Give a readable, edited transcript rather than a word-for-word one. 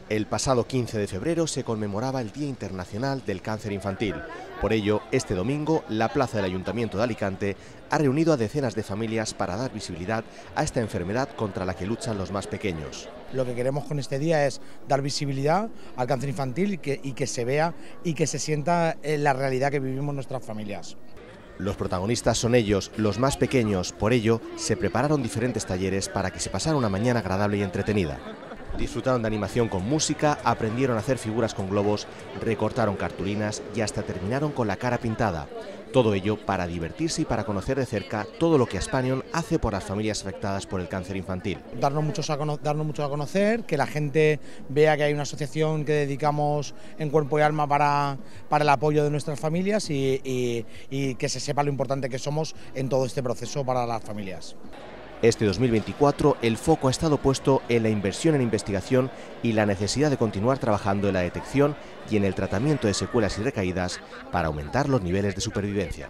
El pasado 15 de febrero se conmemoraba el Día Internacional del Cáncer Infantil. Por ello, este domingo, la plaza del Ayuntamiento de Alicante ha reunido a decenas de familias para dar visibilidad a esta enfermedad contra la que luchan los más pequeños. Lo que queremos con este día es dar visibilidad al cáncer infantil y que se vea y que se sienta la realidad que vivimos nuestras familias. Los protagonistas son ellos, los más pequeños, por ello se prepararon diferentes talleres para que se pasara una mañana agradable y entretenida. Disfrutaron de animación con música, aprendieron a hacer figuras con globos, recortaron cartulinas y hasta terminaron con la cara pintada. Todo ello para divertirse y para conocer de cerca todo lo que Aspanion hace por las familias afectadas por el cáncer infantil. Darnos mucho a conocer, que la gente vea que hay una asociación que dedicamos en cuerpo y alma para el apoyo de nuestras familias y que se sepa lo importante que somos en todo este proceso para las familias. Este 2024 el foco ha estado puesto en la inversión en investigación y la necesidad de continuar trabajando en la detección y en el tratamiento de secuelas y recaídas para aumentar los niveles de supervivencia.